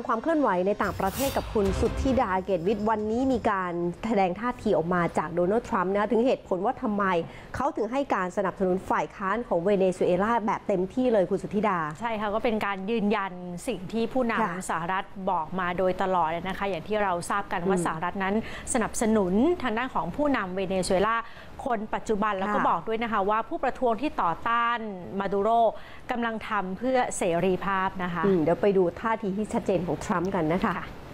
ความเคลื่อนไหวในต่างประเทศกับคุณสุทธิดาเกตวิทย์วันนี้มีการแสดงท่าทีออกมาจากโดนัลด์ทรัมป์นะถึงเหตุผลว่าทำไมเขาถึงให้การสนับสนุนฝ่ายค้านของเวเนซุเอลาแบบเต็มที่เลยคุณสุทธิดาใช่ค่ะก็เป็นการยืนยันสิ่งที่ผู้นำสหรัฐบอกมาโดยตลอดเลยนะคะอย่างที่เราทราบกันว่าสหรัฐนั้นสนับสนุนทางด้านของผู้นำเวเนซุเอลาคนปัจจุบันแล้วก็บอกด้วยนะคะว่าผู้ประท้วงที่ต่อต้านมาดูโรกำลังทำเพื่อเสรีภาพนะคะเดี๋ยวไปดูท่าทีที่ชัดเจนของทรัมป์กันนะคะ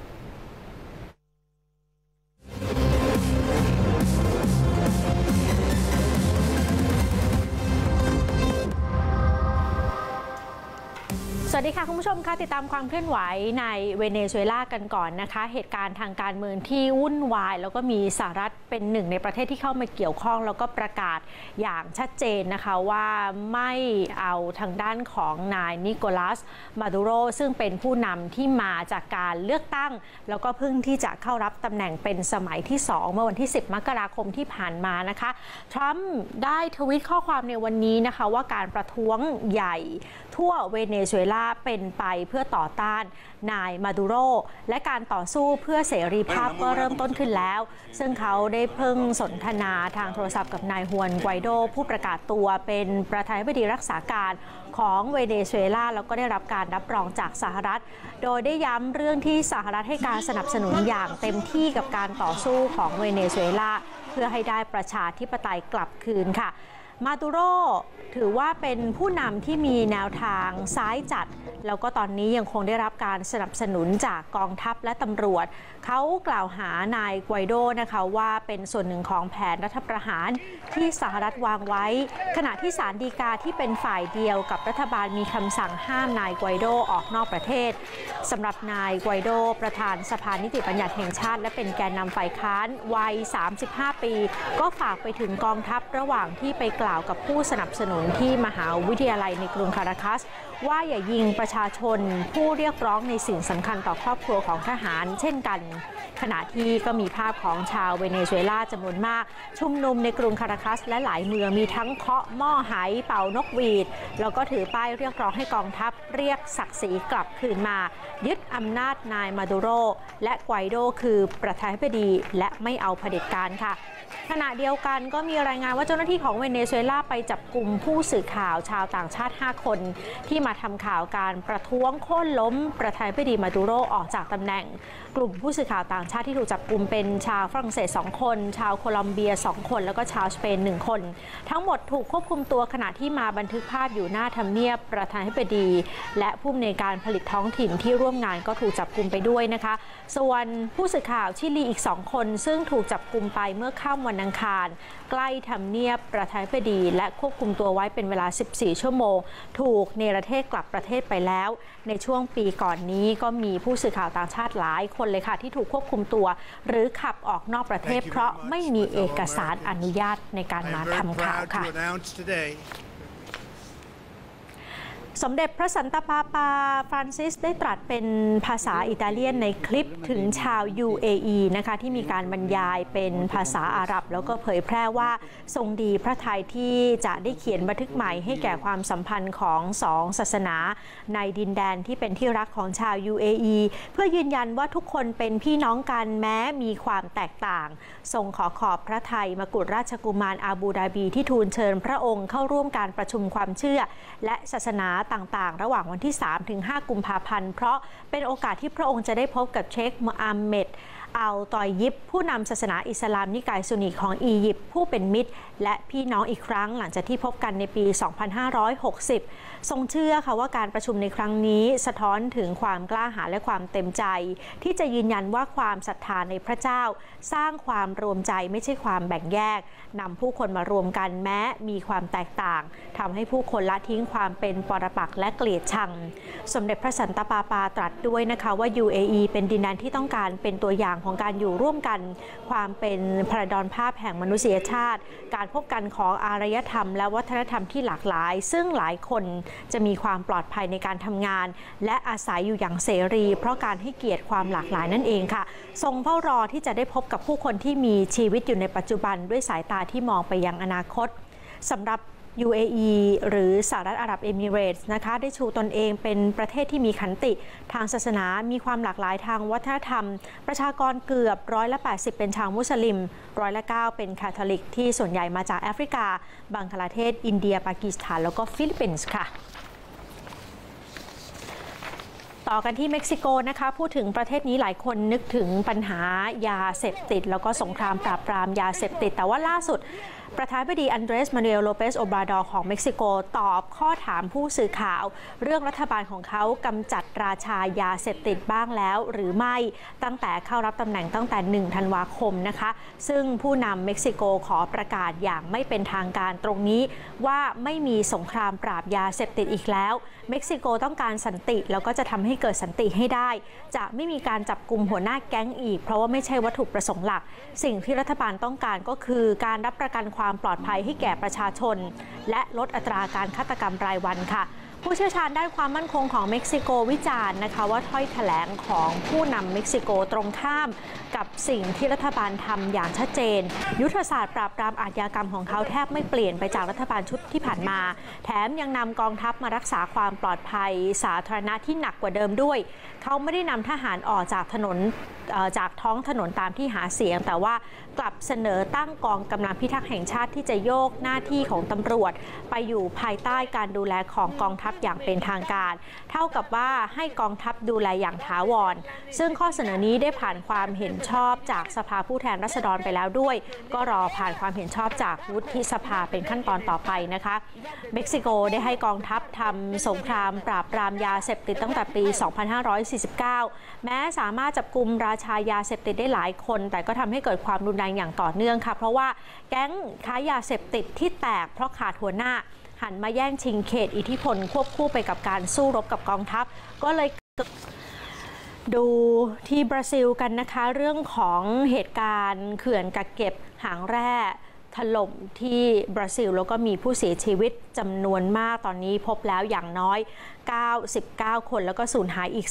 สวัสดีค่ะคุณผู้ชมค่ะติดตามความเคลื่อนไหวในเวเนซุเอลากันก่อนนะคะเหตุการณ์ทางการเมืองที่วุ่นวายแล้วก็มีสหรัฐเป็นหนึ่งในประเทศที่เข้ามาเกี่ยวข้องแล้วก็ประกาศอย่างชัดเจนนะคะว่าไม่เอาทางด้านของนายนิโคลัสมาดูโรซึ่งเป็นผู้นำที่มาจากการเลือกตั้งแล้วก็เพิ่งที่จะเข้ารับตำแหน่งเป็นสมัยที่2เมื่อวันที่10 มกราคมที่ผ่านมานะคะทรัมป์ได้ทวีตข้อความในวันนี้นะคะว่าการประท้วงใหญ่ทั่วเวเนซุเอลาเป็นไปเพื่อต่อต้านนายมาดูโรและการต่อสู้เพื่อเสรีภาพก็เริ่มต้นขึ้นแล้วซึ่งเขาได้เพิ่งสนทนาทางโทรศัพท์กับนายฮวนไกวโดผู้ประกาศตัวเป็นประธานาธิบดีรักษาการของเวเนซุเอลาแล้วก็ได้รับการรับรองจากสหรัฐโดยได้ย้ำเรื่องที่สหรัฐให้การสนับสนุนอย่างเต็มที่กับการต่อสู้ของเวเนซุเอลาเพื่อให้ได้ประชาธิปไตยกลับคืนค่ะมาดูโรถือว่าเป็นผู้นำที่มีแนวทางซ้ายจัดแล้วก็ตอนนี้ยังคงได้รับการสนับสนุนจากกองทัพและตำรวจเขากล่าวหานายไกวโดนะคะว่าเป็นส่วนหนึ่งของแผนรัฐประหารที่สหรัฐวางไว้ขณะที่ศาลฎีกาที่เป็นฝ่ายเดียวกับรัฐบาลมีคำสั่งห้ามนายไกวโดออกนอกประเทศสำหรับนายไกวโดประธานสภานิติบัญญัติแห่งชาติและเป็นแกนนำฝ่ายค้านวัย35 ปีก็ฝากไปถึงกองทัพระหว่างที่ไปกล่าวกับผู้สนับสนุนที่มหาวิทยาลัยในกรุงคาราคัสว่าอย่ายิงประชาชนผู้เรียกร้องในสิ่งสำคัญต่อครอบครัวของทหารเช่นกันขณะที่ก็มีภาพของชาวเวเนซุเอลาจำนวนมากชุมนุมในกรุงคาราคัสและหลายเมืองมีทั้งเคาะหม้อไหเป่านกหวีดแล้วก็ถือป้ายเรียกร้องให้กองทัพเรียกศักดิ์ศรีกลับคืนมายึดอำนาจนายมาดูโรและไกวโดคือประธานาธิบดีและไม่เอาเผด็จการค่ะขณะเดียวกันก็มีรายงานว่าเจ้าหน้าที่ของเวเนซุเอลาไปจับกุมผู้สื่อข่าวชาวต่างชาติ5 คนที่มาทำข่าวการประท้วงโค่นล้มประธานาธิบดีมาดูโรออกจากตำแหน่งกลุ่มผู้สื่อข่าวต่างชาติที่ถูกจับกุมเป็นชาวฝรั่งเศส2 คนชาวโคลอมเบีย2 คนแล้วก็ชาวสเปน1 คนทั้งหมดถูกควบคุมตัวขณะที่มาบันทึกภาพอยู่หน้าทำเนียบประธานาธิบดีและผู้อำนวยการผลิตท้องถิ่นที่ร่วมงานก็ถูกจับกุมไปด้วยนะคะส่วนผู้สื่อข่าวชิลีอีก2 คนซึ่งถูกจับกุมไปเมื่อค่ำวันอังคารใกล้ทำเนียบประธานาธิบดีและควบคุมตัวไว้เป็นเวลา14 ชั่วโมงถูกเนรเทศกลับประเทศไปแล้วในช่วงปีก่อนนี้ก็มีผู้สื่อข่าวต่างชาติหลายคนเลยค่ะที่ถูกควบคุมตัวหรือขับออกนอกประเทศเพราะไม่มีเอกสารอนุญาตในการมาทำข่าวค่ะสมเด็จพระสันตะปาปาฟรานซิสได้ตรัสเป็นภาษาอิตาเลียนในคลิปถึงชาว UAE นะคะที่มีการบรรยายเป็นภาษาอาหรับแล้วก็เผยแพร่ว่าทรงดีพระทัยที่จะได้เขียนบันทึกใหม่ให้แก่ความสัมพันธ์ของ2 ศาสนาในดินแดนที่เป็นที่รักของชาว UAE เพื่อยืนยันว่าทุกคนเป็นพี่น้องกันแม้มีความแตกต่างทรงขอขอบพระทัยมกุฎราชกุมารอาบูดาบีที่ทูลเชิญพระองค์เข้าร่วมการประชุมความเชื่อและศาสนาต่างๆระหว่างวันที่ 3-5 กุมภาพันธ์เพราะเป็นโอกาสที่พระองค์จะได้พบกับเชคมูฮัมเหม็ดอัลตอยยิบผู้นำศาสนาอิสลามนิกายซุนนีของอียิปต์ผู้เป็นมิตรและพี่น้องอีกครั้งหลังจากที่พบกันในปี 2560 ทรงเชื่อค่ะว่าการประชุมในครั้งนี้สะท้อนถึงความกล้าหาญและความเต็มใจที่จะยืนยันว่าความศรัทธาในพระเจ้าสร้างความรวมใจไม่ใช่ความแบ่งแยกนำผู้คนมารวมกันแม้มีความแตกต่างทำให้ผู้คนละทิ้งความเป็นปรปักษ์และเกลียดชังสมเด็จพระสันตะปาปาตรัสด้วยนะคะว่า UAE เป็นดินแดนที่ต้องการเป็นตัวอย่างของการอยู่ร่วมกันความเป็นพระดรภาพแห่งมนุษยชาติการพบกันของอารยธรรมและวัฒนธรรมที่หลากหลายซึ่งหลายคนจะมีความปลอดภัยในการทำงานและอาศัยอยู่อย่างเสรีเพราะการให้เกียรติความหลากหลายนั่นเองค่ะทรงเฝ้ารอที่จะได้พบกับผู้คนที่มีชีวิตอยู่ในปัจจุบันด้วยสายตาที่มองไปยังอนาคตสำหรับ UAE หรือสหรัฐอาหรับเอมิเรตส์นะคะได้ชูตนเองเป็นประเทศที่มีขันติทางศาสนามีความหลากหลายทางวัฒนธรรมประชากรเกือบ80%เป็นชาวมุสลิม9%เป็นคาทอลิกที่ส่วนใหญ่มาจากแอฟริกาบังคลาเทศอินเดียปากีสถานแล้วก็ฟิลิปปินส์ค่ะต่อกันที่เม็กซิโกนะคะพูดถึงประเทศนี้หลายคนนึกถึงปัญหายาเสพติดแล้วก็สงครามปราบปรามยาเสพติดแต่ว่าล่าสุดประธานาธิบดีอันเดรส มานูเอล โลเปส โอบราดอร์ของเม็กซิโกตอบข้อถามผู้สื่อข่าวเรื่องรัฐบาลของเขากำจัดราชายาเสพติดบ้างแล้วหรือไม่ตั้งแต่เข้ารับตำแหน่งตั้งแต่1 ธันวาคมนะคะซึ่งผู้นำเม็กซิโกขอประกาศอย่างไม่เป็นทางการตรงนี้ว่าไม่มีสงครามปราบยาเสพติดอีกแล้วเม็กซิโกต้องการสันติแล้วก็จะทำให้เกิดสันติให้ได้จะไม่มีการจับกุมหัวหน้าแก๊งอีกเพราะว่าไม่ใช่วัตถุประสงค์หลักสิ่งที่รัฐบาลต้องการก็คือการรับประกันความปลอดภัยให้แก่ประชาชนและลดอัตราการฆาตกรรมรายวันค่ะผู้เชี่ยวชาญด้านความมั่นคงของเม็กซิโกวิจารณ์นะคะว่าถ้อยแถลงของผู้นำเม็กซิโกตรงข้ามกับสิ่งที่รัฐบาลทำอย่างชัดเจนยุทธศาสตร์ปราบปรามอาชญากรรมของเขาแทบไม่เปลี่ยนไปจากรัฐบาลชุดที่ผ่านมาแถมยังนำกองทัพมารักษาความปลอดภัยสาธารณะที่หนักกว่าเดิมด้วยเขาไม่ได้นำทหารออกจากจากท้องถนนตามที่หาเสียงแต่ว่ากลับเสนอตั้งกองกำลังพิทักษ์แห่งชาติที่จะโยกหน้าที่ของตำรวจไปอยู่ภายใต้การดูแลของกองทัพอย่างเป็นทางการเท่ากับว่าให้กองทัพดูแลอย่างถาวรซึ่งข้อเสนอนี้ได้ผ่านความเห็นชอบจากสภาผู้แทนราษฎรไปแล้วด้วยก็รอผ่านความเห็นชอบจากวุฒิสภาเป็นขั้นตอนต่อไปนะคะเม็กซิโกได้ให้กองทัพทำสงครามปราบปรามยาเสพติดตั้งแต่ปี 2549 แม้สามารถจับกุมราชายาเสพติดได้หลายคนแต่ก็ทำให้เกิดความรุนแรงอย่างต่อเนื่องค่ะเพราะว่าแก๊งค้ายาเสพติดที่แตกเพราะขาดหัวหน้าหันมาแย่งชิงเขตอิทธิพลควบคู่ไปกับการสู้รบกับกองทัพก็เลยดูที่บราซิลกันนะคะเรื่องของเหตุการณ์เขื่อนกักเก็บหางแร่ถล่มที่บราซิลแล้วก็มีผู้เสียชีวิตจำนวนมากตอนนี้พบแล้วอย่างน้อย99 คนแล้วก็สูญหายอีก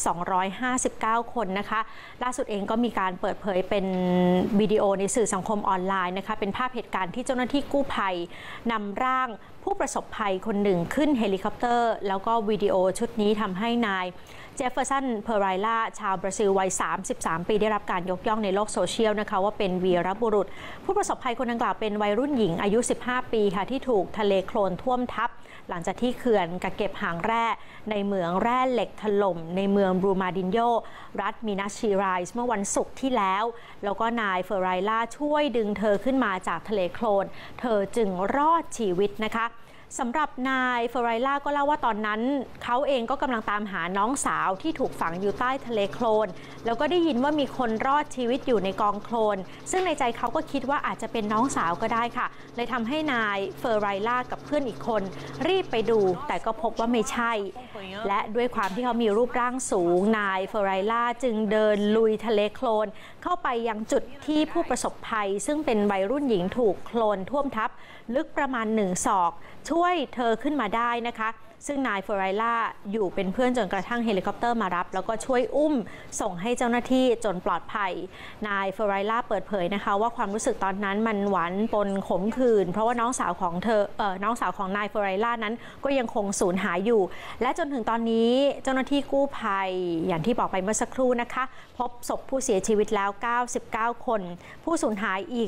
259 คนนะคะล่าสุดเองก็มีการเปิดเผยเป็นวิดีโอในสื่อสังคมออนไลน์นะคะเป็นภาพเหตุการณ์ที่เจ้าหน้าที่กู้ภัยนำร่างผู้ประสบภัยคนหนึ่งขึ้นเฮลิคอปเตอร์แล้วก็วิดีโอชุดนี้ทำให้นายเจฟเฟอร์สัน เพอไรล่าชาวบราซิลวัย33 ปีได้รับการยกย่องในโลกโซเชียลนะคะว่าเป็นวีรบุรุษผู้ประสบภัยคนดังกล่าวเป็นวัยรุ่นหญิงอายุ15 ปีค่ะที่ถูกทะเลโคลนท่วมทับหลังจากที่เขื่อนกักเก็บหางแร่ในเหมืองแร่เหล็กถล่มในเมืองบรูมาดินโยรัฐมินาสเจไรส์เมื่อวันศุกร์ที่แล้วก็นายเฟอไรล่าช่วยดึงเธอขึ้นมาจากทะเลโคลนเธอจึงรอดชีวิตนะคะสำหรับนายเฟอไรล่าก็เล่าว่าตอนนั้นเขาเองก็กำลังตามหาน้องสาวที่ถูกฝังอยู่ใต้ทะเลโคลนแล้วก็ได้ยินว่ามีคนรอดชีวิตอยู่ในกองโคลนซึ่งในใจเขาก็คิดว่าอาจจะเป็นน้องสาวก็ได้ค่ะเลยทำให้นายเฟอไรล่ากับเพื่อนอีกคนรีบไปดูแต่ก็พบว่าไม่ใช่และด้วยความที่เขามีรูปร่างสูงนายเฟอไรล่าจึงเดินลุยทะเลโคลนเข้าไปยังจุดที่ผู้ประสบภัยซึ่งเป็นวัยรุ่นหญิงถูกโคลนท่วมทับลึกประมาณ1 ศอกช่วยเธอขึ้นมาได้นะคะซึ่งนายเฟอไรล่าอยู่เป็นเพื่อนจนกระทั่งเฮลิคอปเตอร์มารับแล้วก็ช่วยอุ้มส่งให้เจ้าหน้าที่จนปลอดภัยนายเฟอไรล่าเปิดเผยนะคะว่าความรู้สึกตอนนั้นมันหวานปนขมขื่นเพราะว่าน้องสาวของนายเฟอไรล่านั้นก็ยังคงสูญหายอยู่และจนถึงตอนนี้เจ้าหน้าที่กู้ภัยอย่างที่บอกไปเมื่อสักครู่นะคะพบศพผู้เสียชีวิตแล้ว99 คนผู้สูญหายอีก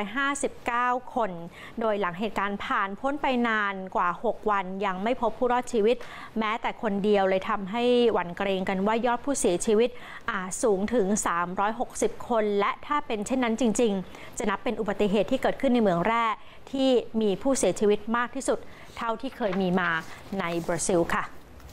259 คนโดยหลังเหตุการณ์ผ่านพ้นไปนานกว่า6 วันยังไม่พบผู้รอดชีวิตแม้แต่คนเดียวเลยทำให้หวั่นเกรงกันว่ายอดผู้เสียชีวิตอาจสูงถึง360 คนและถ้าเป็นเช่นนั้นจริงๆจะนับเป็นอุบัติเหตุที่เกิดขึ้นในเมืองแร่ที่มีผู้เสียชีวิตมากที่สุดเท่าที่เคยมีมาในบราซิลค่ะ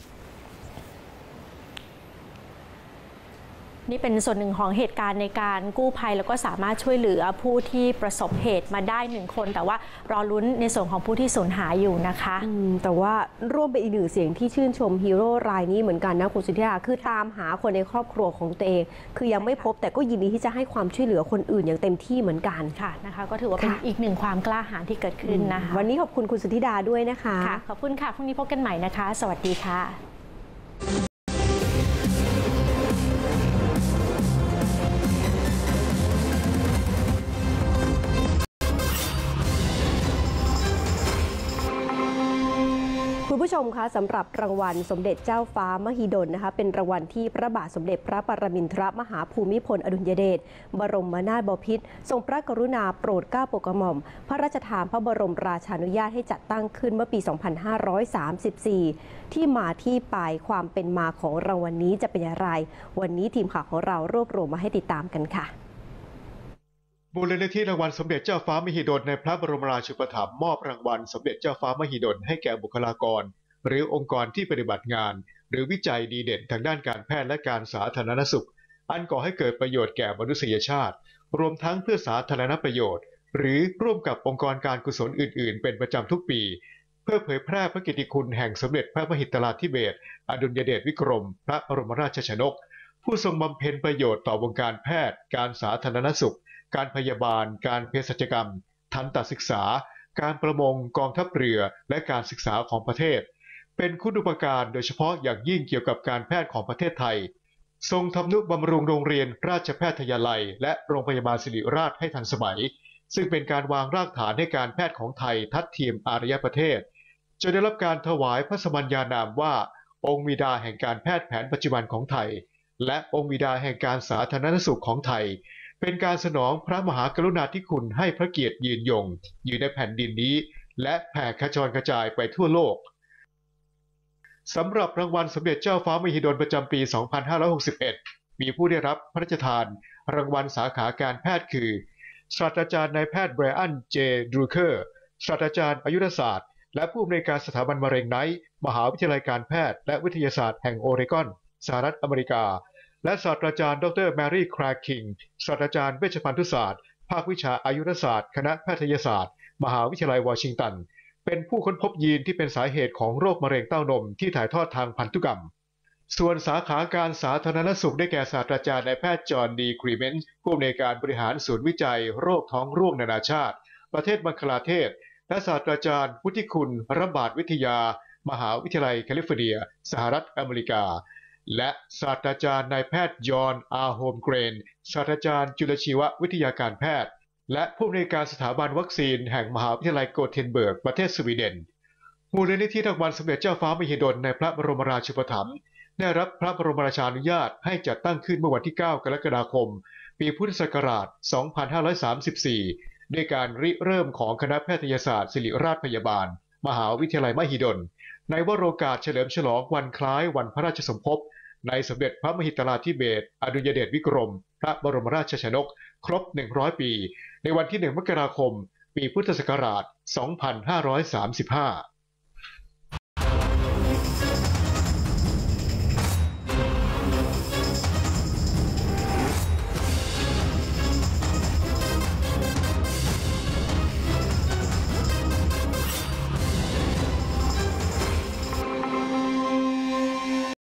นี่เป็นส่วนหนึ่งของเหตุการณ์ในการกู้ภัยแล้วก็สามารถช่วยเหลือผู้ที่ประสบเหตุมาได้1 คนแต่ว่ารอลุ้นในส่วนของผู้ที่สูญหายอยู่นะคะแต่ว่าร่วมเป็นอีกหนึ่งเสียงที่ชื่นชมฮีโร่รายนี้เหมือนกันนะคุณสุธิดาคือตามหาคนในครอบครัวของตัวเองคือยังไม่พบแต่ก็ยินดีที่จะให้ความช่วยเหลือคนอื่นอย่างเต็มที่เหมือนกันค่ะนะคะก็ถือว่าเป็นอีก1ความกล้าหาญที่เกิดขึ้นนะคะวันนี้ขอบคุณคุณสุธิดาด้วยนะคะขอบคุณค่ะพรุ่งนี้พบกันใหม่นะคะสวัสดีค่ะผู้ชมคะสำหรับรางวัลสมเด็จเจ้าฟ้ามหิดลนะคะเป็นรางวัลที่พระบาทสมเด็จพระปรมินทรมหาภูมิพลอดุลยเดชบรมนาถบพิตรทรงพระกรุณาโปรดเกล้าโปรดกระหม่อมพระราชทานพระบรมราชานุญาตให้จัดตั้งขึ้นเมื่อปี 2534 ที่มาที่ไปความเป็นมาของรางวัลนี้จะเป็นอย่างไรวันนี้ทีมข่าวของเรารวบรวมมาให้ติดตามกันค่ะมูลนิธิรางวัลสมเด็จเจ้าฟ้ามหิดลในพระบรมราชูปถัมภ์มอบรางวัลสมเด็จเจ้าฟ้ามหิดลให้แก่บุคลากรหรือองค์กรที่ปฏิบัติงานหรือวิจัยดีเด่นทางด้านการแพทย์และการสาธารณสุขอันก่อให้เกิดประโยชน์แก่มนุษยชาติรวมทั้งเพื่อสาธารณประโยชน์หรือร่วมกับองค์กรการกุศลอื่นๆเป็นประจำทุกปีเพื่อเผยแพร่พระกิตติคุณแห่งสมเด็จพระมหิดลาธิเบศรอดุลยเดชวิกรมพระบรมราชชนกผู้ทรงบำเพ็ญประโยชน์ต่อวงการแพทย์การสาธารณสุขการพยาบาลการเภสัชกรรมทันตศึกษาการประมงกองทัพเรือและการศึกษาของประเทศเป็นคุณูปการโดยเฉพาะอย่างยิ่งเกี่ยวกับการแพทย์ของประเทศไทยทรงทำนุบำรุงโรงเรียนราชแพทยาลัยและโรงพยาบาลศิริราชให้ทันสมัยซึ่งเป็นการวางรากฐานให้การแพทย์ของไทยทัดเทียมอารยประเทศจนได้รับการถวายพระสมัญญานามว่าองค์บิดาแห่งการแพทย์แผนปัจจุบันของไทยและองค์บิดาแห่งการสาธารณสุขของไทยเป็นการสนองพระมหากรุณาธิคุณให้พระเกียรติยืนยงอยู่ในแผ่นดินนี้และแผ่ขจรกระจายไปทั่วโลกสำหรับรางวัลสมเด็จเจ้าฟ้ามหิดลประจำปี 2561 มีผู้ได้รับพระราชทานรางวัลสาขาการแพทย์คือศาสตราจารย์นายแพทย์ไบรอัน เจ ดรูเคอร์ศาสตราจารย์อายุรศาสตร์และผู้อำนวยการสถาบันมะเร็งไนท์มหาวิทยาลัยการแพทย์และวิทยาศาสตร์แห่งโอเรกอนสหรัฐอเมริกาและศาสตราจารย์ดรแมรี่ คราร์คิงศาสตราจารย์เวชภัณฑ์ศาสตร์ภาควิชาอายุรศาสตร์คณะแพทยศาสตร์มหาวิทยาลัยวอชิงตันเป็นผู้ค้นพบยีนที่เป็นสาเหตุของโรคมะเร็งเต้านมที่ถ่ายทอดทางพันธุกรรมส่วนสาขาการสาธารณสุขได้แก่ศาสตราจารย์นายแพทย์จอห์นดีครีเมนต์ผู้อำนวยการบริหารศูนย์วิจัยโรคท้องร่วงนานาชาติประเทศบังคลาเทศและศาสตราจารย์วุฒิคุณระบาดวิทยามหาวิทยาลัยแคลิฟอร์เนียสหรัฐอเมริกาและศาสตราจารย์นายแพทย์จอห์น อาร์ โฮมเกรนศาสตราจารย์จุลชีววิทยาการแพทย์และผู้อำนวยการสถาบันวัคซีนแห่งมหาวิทยาลัยโกเทนเบิร์กประเทศสวีเดนมูลนิธิรางวัลสมเด็จเจ้าฟ้ามหิดลในพระบรมราชูปถัมภ์ได้รับพระบรมราชานุญาตให้จัดตั้งขึ้นเมื่อวันที่ 9 กรกฎาคมปีพุทธศักราช 2534 ด้วยการริเริ่มของคณะแพทยศาสตร์ศิริราชพยาบาลมหาวิทยาลัยมหิดลในวโรกาสเฉลิมฉลองวันคล้ายวันพระราชสมภพในสมเด็จพระมหิดลาธิเบศรอดุลยเดชวิกรมพระบรมราชชนกครบ 100 ปีในวันที่ 1 มกราคมปีพุทธศักราช 2535